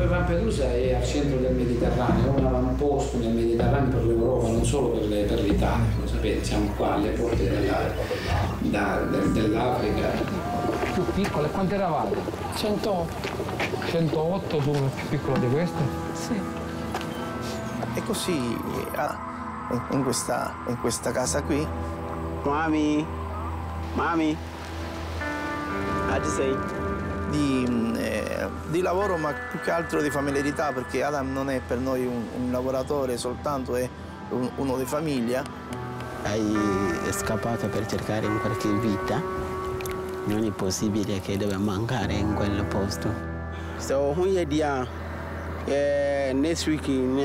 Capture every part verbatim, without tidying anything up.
Lampedusa è al centro del Mediterraneo, è un avamposto nel Mediterraneo per l'Europa, non solo per l'Italia, lo sapete, siamo qua alle porte dell'Africa. Più piccole, quante eravate? centootto. centootto, tu una più piccola di queste? Sì. E così ah, in, questa, in questa casa qui. Mami, mami, how'd you say? Di, eh, di lavoro, ma più che altro di familiarità, perché Adam non è per noi un, un lavoratore soltanto, è un, uno di famiglia. Hai scappato per cercare in qualche vita, non è possibile che deve mancare in quel posto. So, when you're there, next week,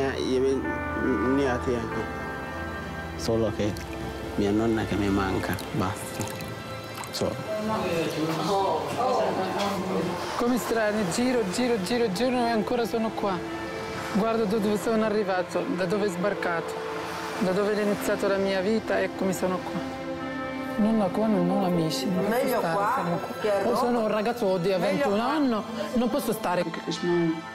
solo che mia nonna che mi manca, basta. So. Come strani, giro, giro, giro, giro e ancora sono qua. Guardo da dove sono arrivato, da dove è sbarcato, da dove è iniziata la mia vita, eccomi sono qua. Non ho qua, non ho amici. Non Meglio stare, qua, qua. Sono un ragazzo di ventuno anni, non posso stare.